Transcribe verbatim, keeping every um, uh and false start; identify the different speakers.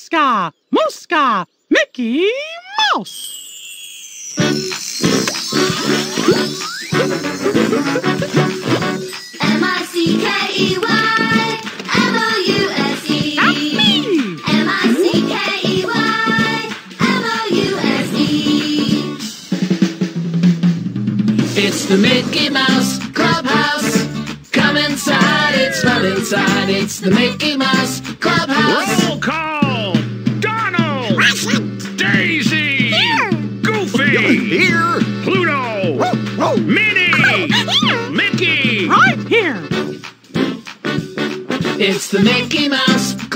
Speaker 1: Miska, Muska, Mickey Mouse.
Speaker 2: M I C K E Y M O U S E. M I C K E Y M O U S E.
Speaker 3: It's the Mickey Mouse Clubhouse. Come inside, it's fun inside. It's the Mickey Mouse Clubhouse.
Speaker 4: Roll call! Donald! Daisy!
Speaker 5: Here!
Speaker 4: Goofy!
Speaker 6: Here!
Speaker 4: Pluto! Minnie! Mickey!
Speaker 1: Right here.
Speaker 3: It's the Mickey Mouse